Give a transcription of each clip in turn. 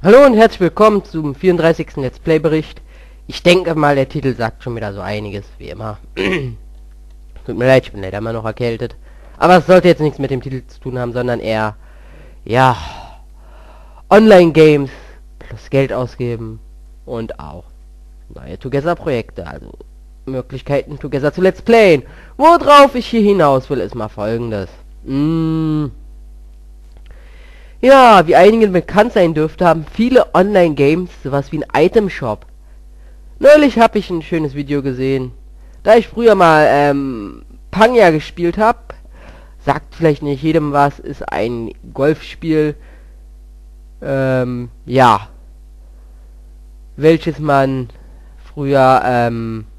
Hallo und herzlich willkommen zum 34. Let's Play Bericht. Ich denke mal, der Titel sagt schon wieder so einiges, wie immer. Tut mir leid, ich bin leider immer noch erkältet. Aber es sollte jetzt nichts mit dem Titel zu tun haben, sondern eher, ja, Online-Games plus Geld ausgeben und auch neue Together-Projekte, also Möglichkeiten Together zu Let's Playen. Worauf ich hier hinaus will, ist mal folgendes. Ja, wie einigen bekannt sein dürfte, haben viele Online-Games sowas wie ein Item-Shop. Neulich habe ich ein schönes Video gesehen. Da ich früher mal Pangea gespielt habe, sagt vielleicht nicht jedem was, ist ein Golfspiel, ja, welches man früher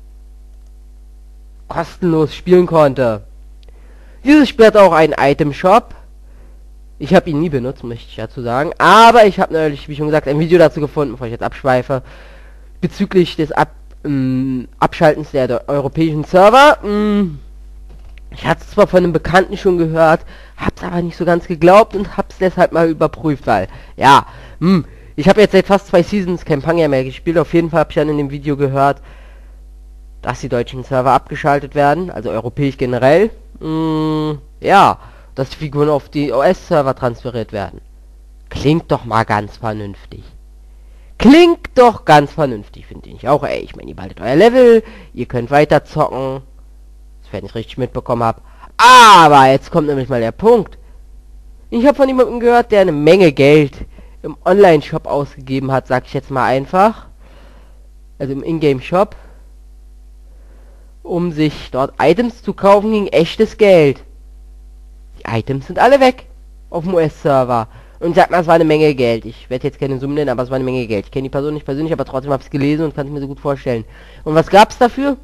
kostenlos spielen konnte. Dieses Spiel hat auch einen Item-Shop. Ich habe ihn nie benutzt, möchte ich dazu sagen. Aber ich habe neulich, wie schon gesagt, ein Video dazu gefunden, bevor ich jetzt abschweife, bezüglich des Abschaltens der europäischen Server. Ich hatte es zwar von einem Bekannten schon gehört, hab's aber nicht so ganz geglaubt und hab's deshalb mal überprüft, weil, ja, ich habe jetzt seit fast 2 Seasons kein Pangea mehr gespielt. Auf jeden Fall habe ich dann in dem Video gehört, dass die deutschen Server abgeschaltet werden, also europäisch generell. Ja, dass die Figuren auf die OS-Server transferiert werden. Klingt doch mal ganz vernünftig. Klingt doch ganz vernünftig, finde ich auch. Ey, ich meine, ihr behaltet euer Level, ihr könnt weiter zocken. Sofern ich richtig mitbekommen habe. Aber jetzt kommt nämlich mal der Punkt. Ich habe von jemandem gehört, der eine Menge Geld im Online-Shop ausgegeben hat, sag ich jetzt mal einfach. Also im Ingame-Shop. Um sich dort Items zu kaufen gegen echtes Geld. Die Items sind alle weg auf dem US-Server. Und sagt mal, es war eine Menge Geld. Ich werde jetzt keine Summen nennen, aber es war eine Menge Geld. Ich kenne die Person nicht persönlich, aber trotzdem habe ich es gelesen und kann es mir so gut vorstellen. Und was gab es dafür?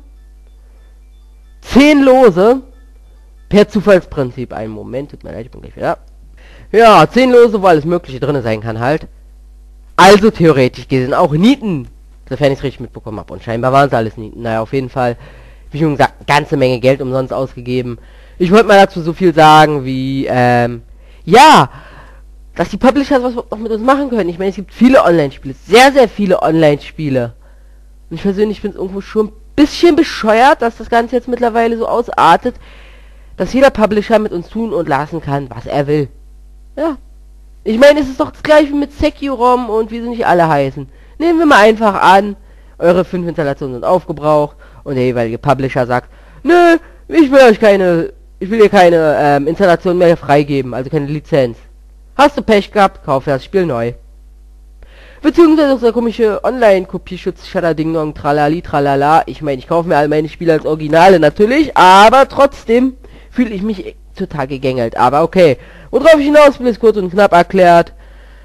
10 Lose per Zufallsprinzip. Einen Moment, tut mir leid, ich bin gleich wieder. Ja, 10 Lose, wo alles Mögliche drin sein kann halt. Also theoretisch gesehen auch Nieten, sofern ich es richtig mitbekommen habe. Und scheinbar waren es alles Nieten. Naja, auf jeden Fall, wie schon gesagt, eine ganze Menge Geld umsonst ausgegeben. Ich wollte mal dazu so viel sagen wie, ja, dass die Publisher was noch mit uns machen können. Ich meine, es gibt viele Online-Spiele, sehr, sehr viele Online-Spiele. Und ich persönlich finde es irgendwo schon ein bisschen bescheuert, dass das Ganze jetzt mittlerweile so ausartet, dass jeder Publisher mit uns tun und lassen kann, was er will. Ja. Ich meine, es ist doch das gleiche wie mit Securom und wie sie nicht alle heißen. Nehmen wir mal einfach an, eure 5 Installationen sind aufgebraucht und der jeweilige Publisher sagt, nö, ich will hier keine Installation mehr freigeben, also keine Lizenz. Hast du Pech gehabt, kauf das Spiel neu. Beziehungsweise auch der komische Online-Kopierschutz, Shadading-Dong, Tralali, Tralala. Ich meine, ich kaufe mir all meine Spiele als Originale natürlich, aber trotzdem fühle ich mich total gegängelt. Aber okay. Worauf ich hinaus will, ist kurz und knapp erklärt.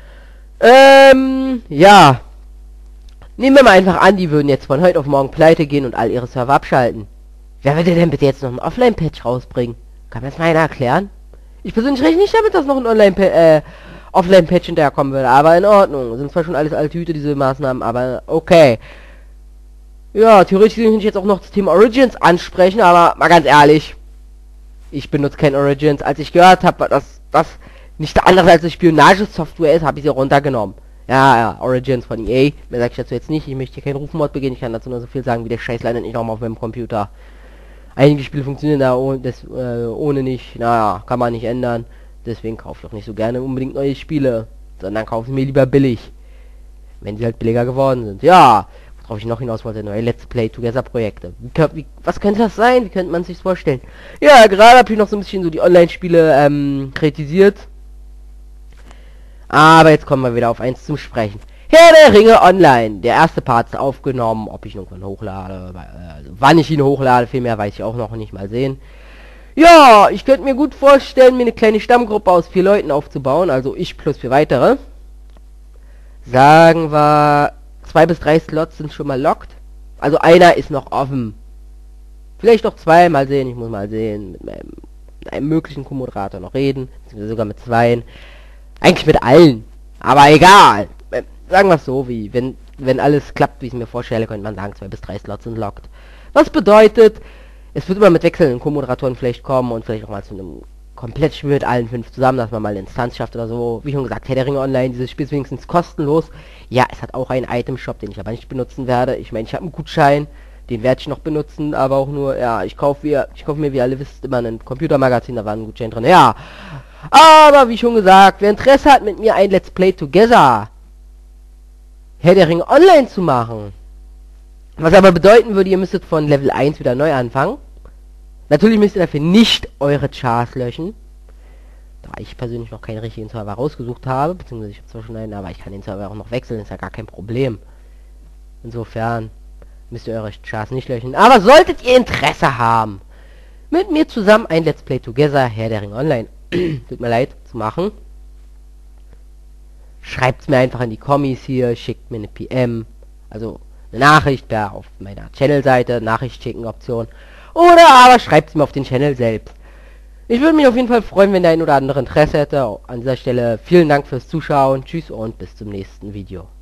Ja. Nehmen wir mal einfach an, die würden jetzt von heute auf morgen pleite gehen und all ihre Server abschalten. Wer würde denn bitte jetzt noch einen Offline-Patch rausbringen? Kann mir das mal einer erklären? Ich persönlich rechne nicht damit, dass noch ein Offline-Patch hinterherkommen würde, aber in Ordnung. Sind zwar schon alles alte Hüte, diese Maßnahmen, aber okay. Ja, theoretisch könnte ich jetzt auch noch das Thema Origins ansprechen, aber mal ganz ehrlich, ich benutze kein Origins. Als ich gehört habe, dass das nicht anderes als eine Spionagesoftware ist, habe ich sie runtergenommen. Ja, Origins von EA, mehr sage ich dazu jetzt nicht. Ich möchte hier keinen Rufmord begehen, ich kann dazu nur so viel sagen, wie der Scheiß landet nicht nochmal auf meinem Computer. Einige Spiele funktionieren da ohne nicht, naja, kann man nicht ändern. Deswegen kaufe ich auch nicht so gerne unbedingt neue Spiele, sondern kaufe ich mir lieber billig, wenn sie halt billiger geworden sind. Ja, worauf ich noch hinaus wollte, neue Let's Play Together Projekte. Was könnte das sein? Wie könnte man sich vorstellen? Ja, gerade habe ich noch so ein bisschen so die Online-Spiele kritisiert. Aber jetzt kommen wir wieder auf eins zum Sprechen. Herr der Ringe Online. Der erste Part ist aufgenommen. Ob ich irgendwann hochlade, also wann ich ihn hochlade, viel mehr weiß ich auch noch nicht, mal sehen. Ja, ich könnte mir gut vorstellen, mir eine kleine Stammgruppe aus 4 Leuten aufzubauen. Also ich plus 4 weitere. Sagen wir, 2 bis 3 Slots sind schon mal locked. Also einer ist noch offen. Vielleicht noch 2, mal sehen. Ich muss mal sehen, mit einem möglichen Co-Moderator noch reden. Sogar mit 2. Eigentlich mit allen. Aber egal. Sagen wir es so, wie wenn alles klappt, wie ich es mir vorstelle, könnte man sagen, 2 bis 3 Slots sind locked. Was bedeutet, es wird immer mit wechselnden Co-Moderatoren vielleicht kommen und vielleicht auch mal zu einem komplett Spiel mit allen 5 zusammen, dass man mal eine Instanz schafft oder so. Wie schon gesagt, Herr der Ringe Online, dieses Spiel ist wenigstens kostenlos. Ja, es hat auch einen Item-Shop, den ich aber nicht benutzen werde. Ich meine, ich habe einen Gutschein, den werde ich noch benutzen, aber auch nur, ja, ich kaufe mir, wie ihr alle wisst, immer ein Computermagazin, da war ein Gutschein drin. Ja, aber wie schon gesagt, wer Interesse hat, mit mir ein Let's Play Together Herr der Ringe Online zu machen, was aber bedeuten würde, ihr müsstet von Level 1 wieder neu anfangen. Natürlich müsst ihr dafür nicht eure Chars löschen, da ich persönlich noch keinen richtigen Server rausgesucht habe, beziehungsweise ich habe zwar schon einen, aber ich kann den Server auch noch wechseln, ist ja gar kein Problem. Insofern müsst ihr eure Chars nicht löschen. Aber solltet ihr Interesse haben, mit mir zusammen ein Let's Play Together Herr der Ringe Online, tut mir leid, zu machen, schreibt's mir einfach in die Kommis hier, schickt mir eine PM, also eine Nachricht da auf meiner Channel-Seite, Nachricht schicken Option, oder aber schreibt's mir auf den Channel selbst. Ich würde mich auf jeden Fall freuen, wenn der ein oder andere Interesse hätte. An dieser Stelle vielen Dank fürs Zuschauen, tschüss und bis zum nächsten Video.